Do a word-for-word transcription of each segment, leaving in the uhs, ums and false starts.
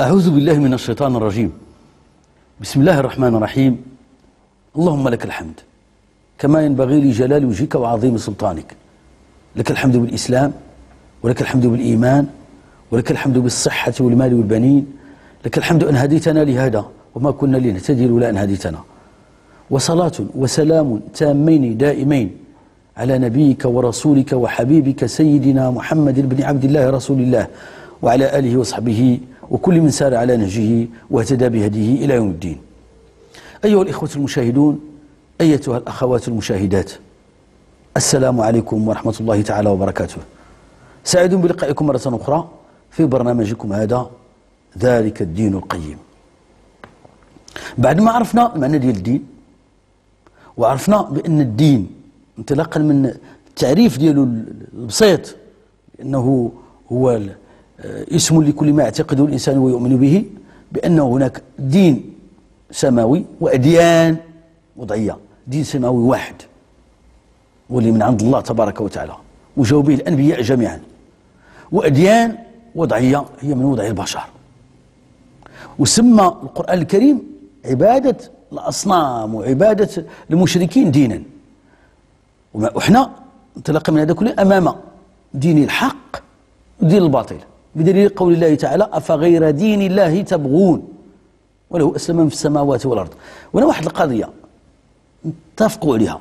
أعوذ بالله من الشيطان الرجيم. بسم الله الرحمن الرحيم. اللهم لك الحمد كما ينبغي لجلال وجهك وعظيم سلطانك. لك الحمد بالإسلام، ولك الحمد بالإيمان، ولك الحمد بالصحة والمال والبنين. لك الحمد أن هديتنا لهذا وما كنا لنهتدي لولا أن هديتنا. وصلاة وسلام تامين دائمين على نبيك ورسولك وحبيبك سيدنا محمد بن عبد الله رسول الله، وعلى آله وصحبه وكل من سار على نهجه واهتدى بهديه إلى يوم الدين. أيها الإخوة المشاهدون، أيتها الأخوات المشاهدات، السلام عليكم ورحمة الله تعالى وبركاته. سعيد بلقائكم مرة أخرى في برنامجكم هذا ذلك الدين القيم. بعد ما عرفنا المعنى ديال الدين، وعرفنا بأن الدين انطلاقا من التعريف ديالو البسيط أنه هو اسم لكل ما يعتقده الإنسان ويؤمن به، بأن هناك دين سماوي وأديان وضعية. دين سماوي واحد واللي من عند الله تبارك وتعالى وجاءوا به الأنبياء جميعا، وأديان وضعية هي من وضع البشر. وسمى القرآن الكريم عبادة الأصنام وعبادة المشركين دينا، وإحنا انطلاقا من هذا كله أمام دين الحق ودين الباطل، بدليل قول الله تعالى: أفغير دين الله تبغون وله أسلم من في السماوات والأرض. وأنا واحد القضية نتفقوا عليها،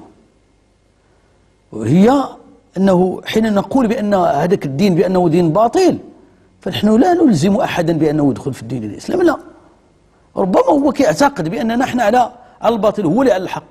وهي أنه حين نقول بأن هذاك الدين بأنه دين باطل، فنحن لا نلزم أحدا بأنه يدخل في الدين الإسلام، لا. ربما هو كيعتقد بأننا نحن على الباطل، هو اللي على الحق.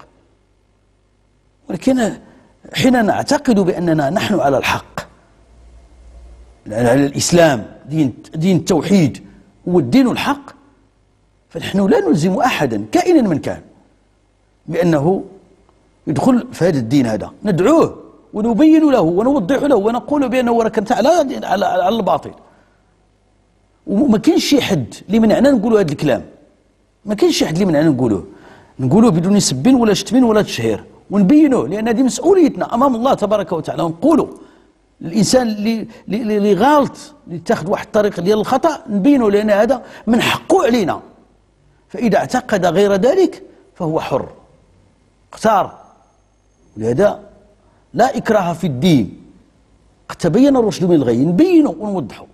ولكن حين نعتقد بأننا نحن على الحق، على الإسلام، دين دين التوحيد هو الدين الحق، فنحن لا نلزم أحدا كائنا من كان بأنه يدخل في هذا الدين هذا. ندعوه ونبين له ونوضح له ونقول بأنه راك أنت على على على الباطل. وما كاينش شي حد اللي منعنا نقولوا هذا الكلام، ما كاينش شي حد اللي منعنا نقولوه نقولوه بدون سب ولا شتم ولا تشهير، ونبينوه، لأن هذه مسؤوليتنا أمام الله تبارك وتعالى. ونقولوا الإنسان اللي اللي غالط، اللي اتخذ واحد الطريق ديال الخطأ، نبينه، لأن هذا من حقه علينا. فإذا اعتقد غير ذلك فهو حر، اختار. ولهذا لا إكراه في الدين، قد تبين الرشد من الغي، نبينه ونوضحه.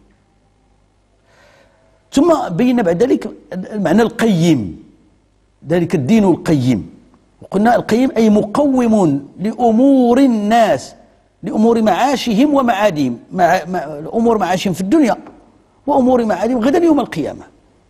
ثم بينا بعد ذلك المعنى القيم، ذلك الدين القيم. وقلنا القيم أي مقوم لأمور الناس، لأمور معاشهم ومعادهم، مع أمور معاشهم في الدنيا وأمور معادهم غدا يوم القيامة.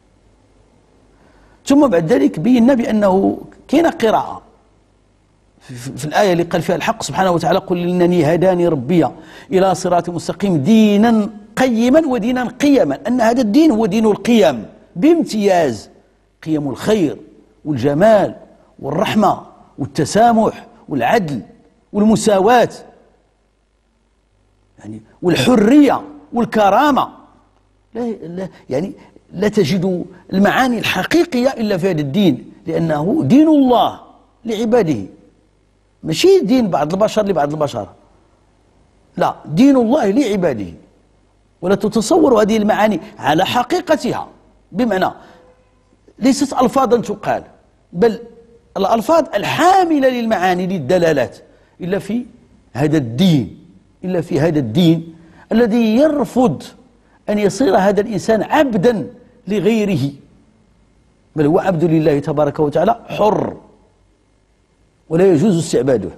ثم بعد ذلك بينا بأنه كاين قراءة في الآية اللي قال فيها الحق سبحانه وتعالى: قل إنني هداني ربي إلى صراط مستقيم دينا قيما ودينا قيما، أن هذا الدين هو دين القيم بامتياز، قيم الخير والجمال والرحمة والتسامح والعدل والمساواة، يعني والحرية والكرامة. لا لا يعني لا تجد المعاني الحقيقية إلا في هذا الدين، لأنه دين الله لعباده، ماشي دين بعض البشر لبعض البشر، لا، دين الله لعباده. ولا تتصور هذه المعاني على حقيقتها، بمعنى ليست ألفاظا تقال، بل الألفاظ الحاملة للمعاني للدلالات، إلا في هذا الدين، إلا في هذا الدين الذي يرفض أن يصير هذا الإنسان عبدا لغيره، بل هو عبد لله تبارك وتعالى حر، ولا يجوز استعباده.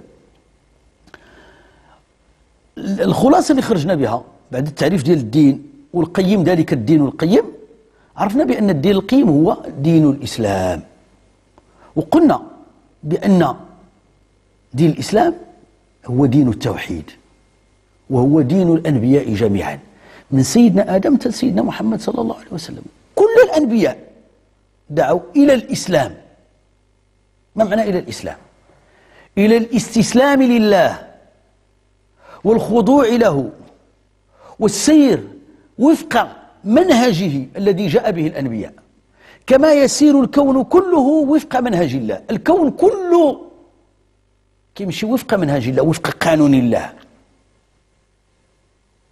الخلاصة اللي خرجنا بها بعد التعريف ديال الدين والقيم، ذلك الدين القيم، عرفنا بأن الدين القيم هو دين الإسلام. وقلنا بأن دين الإسلام هو دين التوحيد، وهو دين الأنبياء جميعا، من سيدنا آدم إلى سيدنا محمد صلى الله عليه وسلم. كل الأنبياء دعوا إلى الإسلام. ما معنى إلى الإسلام؟ إلى الاستسلام لله والخضوع له والسير وفق منهجه الذي جاء به الأنبياء، كما يسير الكون كله وفق منهج الله. الكون كله كيمشي وفق منهج الله، وفق قانون الله.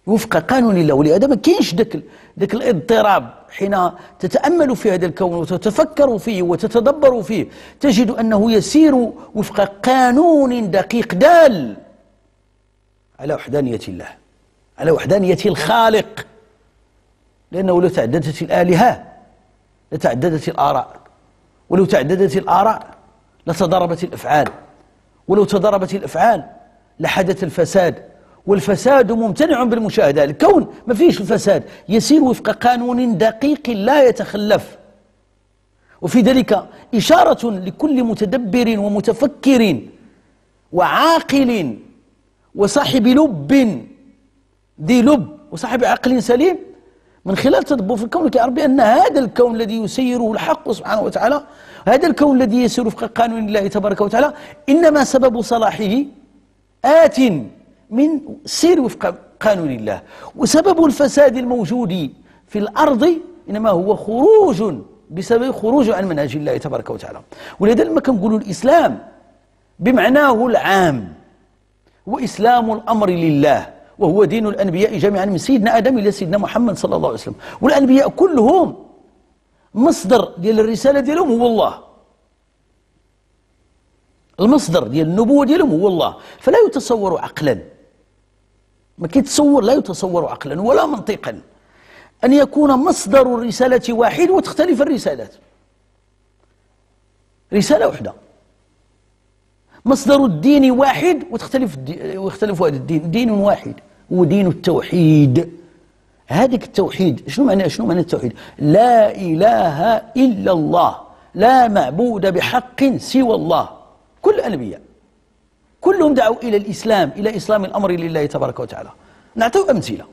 وفق قانون الله. ولهذا ما كاينش داك داك الاضطراب حين تتأمل في هذا الكون وتتفكر فيه وتتدبر فيه، تجد أنه يسير وفق قانون دقيق دال على وحدانية الله، على وحدانية الخالق. لأنه لو تعددت الآلهة لتعددت الآراء، ولو تعددت الآراء لتضاربت الأفعال، ولو تضاربت الأفعال لحدث الفساد، والفساد ممتنع بالمشاهدة. الكون ما فيش الفساد، يسير وفق قانون دقيق لا يتخلف. وفي ذلك إشارة لكل متدبر ومتفكر وعاقل وصاحب لب ذي لب وصاحب عقل سليم، من خلال تدبر في الكون كيعرف بأن هذا الكون الذي يسيره الحق سبحانه وتعالى، هذا الكون الذي يسير وفق قانون الله تبارك وتعالى، إنما سبب صلاحه آت من سير وفق قانون الله، وسبب الفساد الموجود في الأرض إنما هو خروج بسبب خروج عن منهج الله تبارك وتعالى. ولذلك لما كنقولوا الإسلام بمعناه العام هو إسلام الأمر لله، وهو دين الأنبياء جميعا من سيدنا آدم إلى سيدنا محمد صلى الله عليه وسلم. والأنبياء كلهم مصدر ديال الرسالة ديالهم هو الله، المصدر ديال النبوة ديالهم هو الله. فلا يتصور عقلا، ما كيتصور، لا يتصور عقلا ولا منطقا أن يكون مصدر الرسالة واحد وتختلف الرسالات. رسالة واحدة، مصدر الدين واحد وتختلف ويختلف هذا الدين. دين واحد هو دين التوحيد. هذاك التوحيد شنو معنى شنو معنى التوحيد؟ لا إله إلا الله، لا معبود بحق سوى الله. كل الأنبياء كلهم دعوا إلى الإسلام، إلى إسلام الأمر لله تبارك وتعالى. نعطيو أمثلة.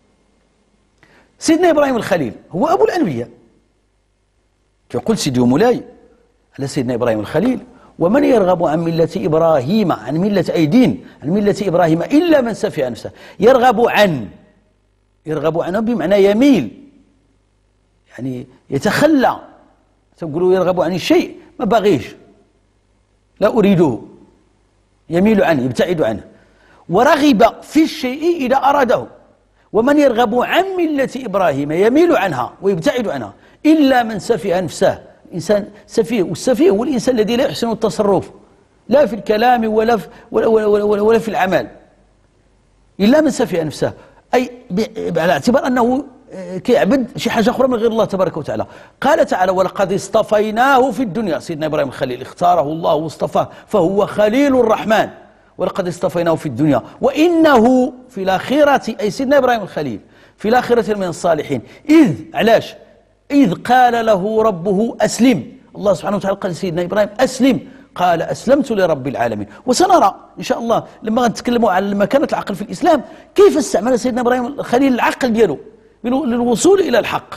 سيدنا إبراهيم الخليل هو أبو الأنبياء. يقول سيدي ومولاي على سيدنا إبراهيم الخليل: ومن يرغب عن ملة إبراهيم، عن ملة أي دين، عن ملة إبراهيم إلا من سفه نفسه. يرغب عن، يرغب عنه بمعنى يميل، يعني يتخلى. تقولوا يرغب عن الشيء ما باغيش، لا أريده، يميل عنه، يبتعد عنه. ورغب في الشيء إذا أراده. ومن يرغب عن ملة إبراهيم يميل عنها ويبتعد عنها إلا من سفه نفسه. إنسان سفيه، والسفيه هو الإنسان الذي لا يحسن التصرف لا في الكلام ولا في, ولا, ولا, ولا, ولا في العمل، إلا من سفيه نفسه، أي على اعتبار أنه كيعبد شي حاجة أخرى من غير الله تبارك وتعالى. قال تعالى: ولقد اصطفيناه في الدنيا. سيدنا إبراهيم الخليل اختاره الله واصطفاه، فهو خليل الرحمن. ولقد اصطفيناه في الدنيا وإنه في الآخرة، أي سيدنا إبراهيم الخليل في الآخرة من الصالحين. إذ علاش؟ إذ قال له ربه أسلم. الله سبحانه وتعالى قال لسيدنا إبراهيم أسلم، قال أسلمت لرب العالمين. وسنرى إن شاء الله لما نتكلموا على مكانة العقل في الإسلام كيف استعمل سيدنا إبراهيم الخليل العقل دياله للوصول إلى الحق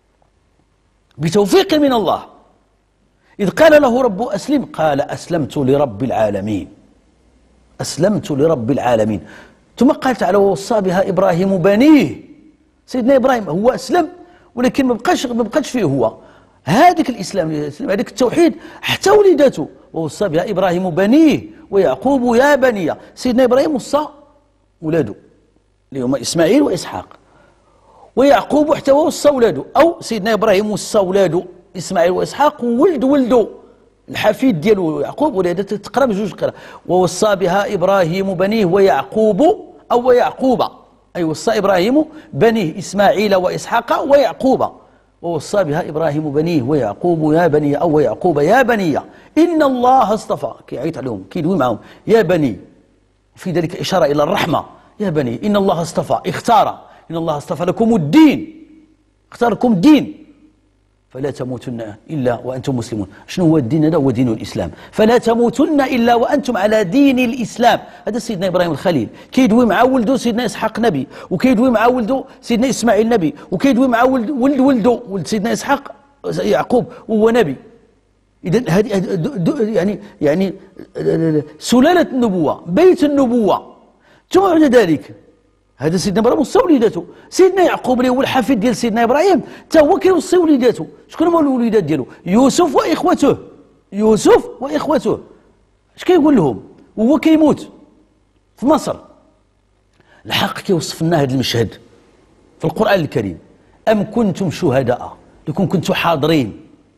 بتوفيق من الله. إذ قال له ربه أسلم، قال أسلمت لرب العالمين، أسلمت لرب العالمين. ثم قال تعالى: ووصى بها إبراهيم بنيه. سيدنا إبراهيم هو أسلم، ولكن ما بقاش ما بقاش فيه هو هذاك الإسلام، هذاك التوحيد حتى ولدته. ووصى بها إبراهيم بنيه ويعقوب يا بني. سيدنا إبراهيم وصى ولاده اللي هما إسماعيل وإسحاق، ويعقوب حتى وصى ولاده، أو سيدنا إبراهيم وصى ولاده إسماعيل وإسحاق، وولد ولده الحفيد ديالو يعقوب. ولهذا تقرا بجوج قراء: ووصى بها إبراهيم بنيه ويعقوب، أو ويعقوب، أي وصى إبراهيم بنيه إسماعيل وإسحاق ويعقوب. ووصى بها إبراهيم بنيه ويعقوب يا بني، أو ويعقوب يا بني إن الله اصطفى. كيعيط عليهم كيدوي معهم يا بني، في ذلك إشارة إلى الرحمة. يا بني إن الله اصطفى، اختار، إن الله اصطفى لكم الدين، اختار لكم الدين، فلا تموتن إلا وأنتم مسلمون. شنو هو الدين هذا؟ هو دين الإسلام. فلا تموتن إلا وأنتم على دين الإسلام. هذا سيدنا إبراهيم الخليل كيدوي مع ولده سيدنا إسحاق نبي، وكيدوي مع ولده سيدنا إسماعيل نبي، وكيدوي مع ولد ولد ولده ولد سيدنا إسحاق يعقوب وهو نبي. إذا هذه يعني يعني سلالة النبوة، بيت النبوة. ثم بعد ذلك هذا سيدنا إبراهيم وصى وليداته. سيدنا يعقوب اللي هو الحفيد ديال سيدنا إبراهيم حتى هو كيوصي وليداته. شكون هما الوليدات ديالو؟ يوسف وإخوته، يوسف وإخوته. اش كيقول لهم وهو كيموت في مصر؟ الحق كيوصف لنا هذا المشهد في القرآن الكريم. أم كنتم شهداء، لكم كنتوا حاضرين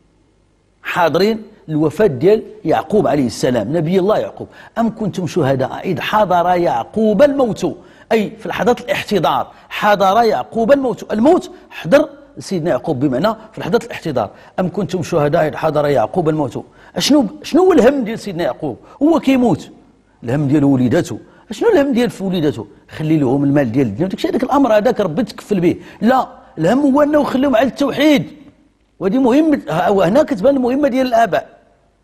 حاضرين الوفاة ديال يعقوب عليه السلام، نبي الله يعقوب. أم كنتم شهداء إذ حضر يعقوب الموت، أي في لحظة الاحتضار حضر يعقوب الموت، الموت حضر سيدنا يعقوب بمعنى في لحظة الاحتضار. أم كنتم شهداء إذ حضر يعقوب الموت، شنو شنو هو الهم ديال سيدنا يعقوب؟ هو كيموت، الهم ديال وليدته. شنو الهم ديال في وليدته؟ خلي لهم المال ديال الدنيا وداك الشيء، هذاك الأمر هذاك ربي تكفل به. لا، الهم هو أنه يخليهم على التوحيد، وهذه مهمة. وهنا كتبان المهمة ديال الآباء.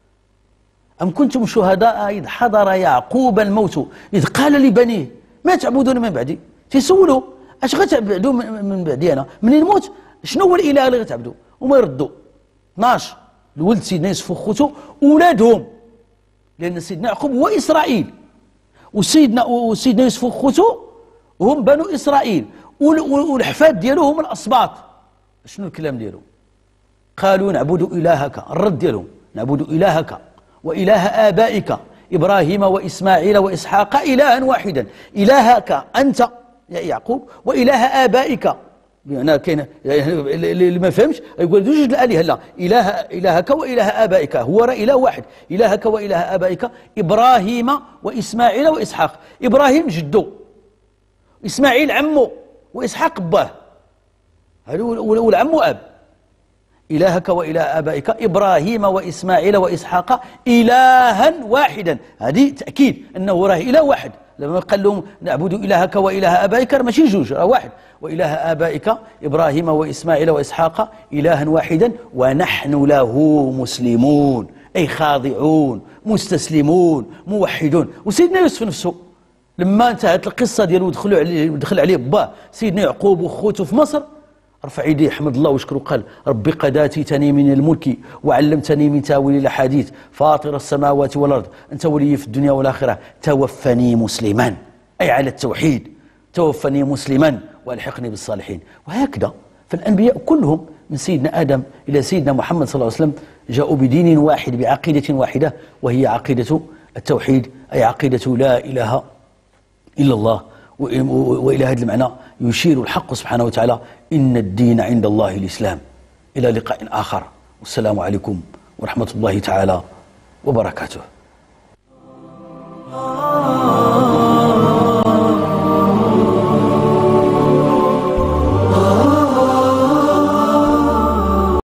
أم كنتم شهداء إذ حضر يعقوب الموت إذ قال لبنيه ما تعبدون من بعدي. تيسولوا اش غتعبدوا من بعدي أنا منين نموت؟ شنو هو الإله اللي غتعبدوا؟ وما يردوا. اثناش الولد سيدنا يوسف وخوته أولادهم، لأن سيدنا يعقوب هو إسرائيل، وسيدنا وسيدنا يوسف وخوته هم بنو إسرائيل، والحفاد ديالو هم الأسباط. شنو الكلام ديالو؟ قالوا نعبد إلهك، الرد ديالهم نعبد إلهك وإله آبائك إبراهيم وإسماعيل وإسحاق إلها واحدا. إلهك أنت يا يعقوب وإله آبائك، بمعنى كاين اللي ما فهمش يقول جوج الآلهة، لا، إله إلهك وإله آبائك، هو راه إله واحد. إلهك وإله آبائك إبراهيم وإسماعيل وإسحاق. إبراهيم جدو، إسماعيل عمه، وإسحاق باه، هذا والعم أب. إلهك وإله آبائك إبراهيم وإسماعيل وإسحاق إلها واحدا، هذه تأكيد أنه راه إله واحد. لما قال لهم نعبد إلهك وإله آبائك ماشي جوج، راه واحد. وإله آبائك إبراهيم وإسماعيل وإسحاق إلها واحدا ونحن له مسلمون، أي خاضعون مستسلمون موحدون. وسيدنا يوسف نفسه لما انتهت القصة ديالو ودخلوا عليه دخل عليه باه سيدنا يعقوب وخوته في مصر، رفع يديه حمد الله وشكره، قال ربي قد آتيتني من الملك وعلمتني من تاويل الأحاديث فاطر السماوات والأرض أنت ولي في الدنيا والآخرة توفني مسلما، أي على التوحيد، توفني مسلما والحقني بالصالحين. وهكذا فالأنبياء كلهم من سيدنا آدم إلى سيدنا محمد صلى الله عليه وسلم جاءوا بدين واحد بعقيدة واحدة، وهي عقيدة التوحيد، أي عقيدة لا إله إلا الله. وإلى هذا المعنى يشير الحق سبحانه وتعالى إن الدين عند الله الإسلام. إلى لقاء آخر، والسلام عليكم ورحمة الله تعالى وبركاته.